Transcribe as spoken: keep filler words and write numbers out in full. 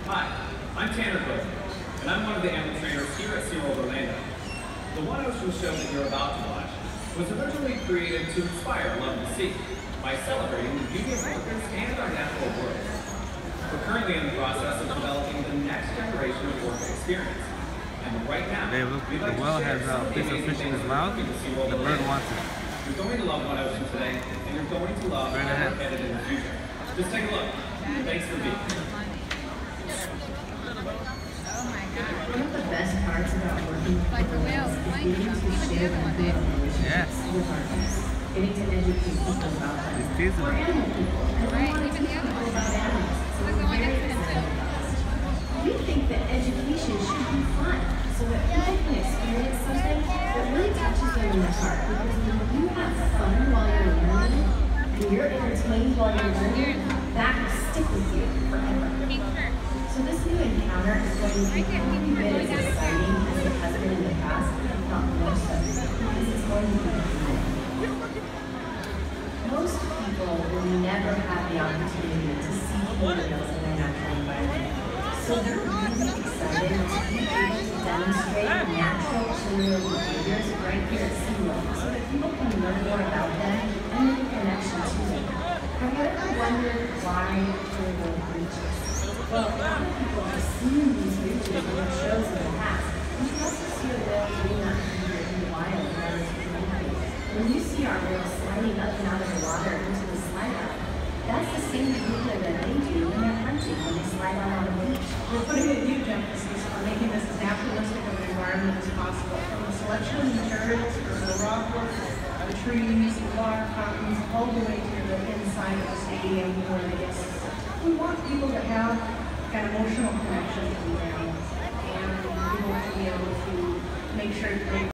Hi, I'm Tanner Cook, and I'm one of the animal trainers here at SeaWorld Orlando. The One Ocean show that you're about to watch was originally created to inspire love of the sea by celebrating the beauty of orcas and our natural world. We're currently in the process of developing the next generation of orca experience. And right now, Hey, look, we'd like the to whale share has some a of the piece of amazing fish in things his we're mouth. doing at SeaWorld The bird Orlando. wants it. You're going to love One Ocean today, and you're going to love Right where ahead. we're headed in the future. Just take a look. Thanks for being here. One of the best parts about working with Like the whale, is like, getting to even the share other one. the relationships Yes. with our guests, getting to educate people about them. He's teasing We're it. animal people, and we Right, want to even teach the other people one. about animals, so Look, the we're one very next to him, excited about this. We think that education should be fun, so that people can experience something that really touches them in the heart. Because when you have fun while you're learning, and you're entertained while you're learning, that will stick with you forever. Pink shirt. So this new encounter is going to be every bit as exciting as it has been in the past, if not more so, because it's going to be fun. Most people will never have the opportunity to see whales in their natural environment. So they're really excited to be able to demonstrate natural whale behaviors right here at SeaWorld so that people can learn more about them and make a connection to them. Have you ever wondered why there were breaches? Well, a lot of people have seen these breaches in their shows in the past. You can also see a whale doing that behavior in the wild relatively quickly. When you see our whales sliding up and out of the water into the slide out, that's the same behavior that they do when they're hunting, when they slide out on the beach. We're putting a huge emphasis on making this as naturalistic of an environment as possible. From the selection of materials, from the rock work, the trees, the water fountains, all the way to the inside of the stadium where the guests sit. We want people to have an emotional connection to the animals and people to be able to make sure that they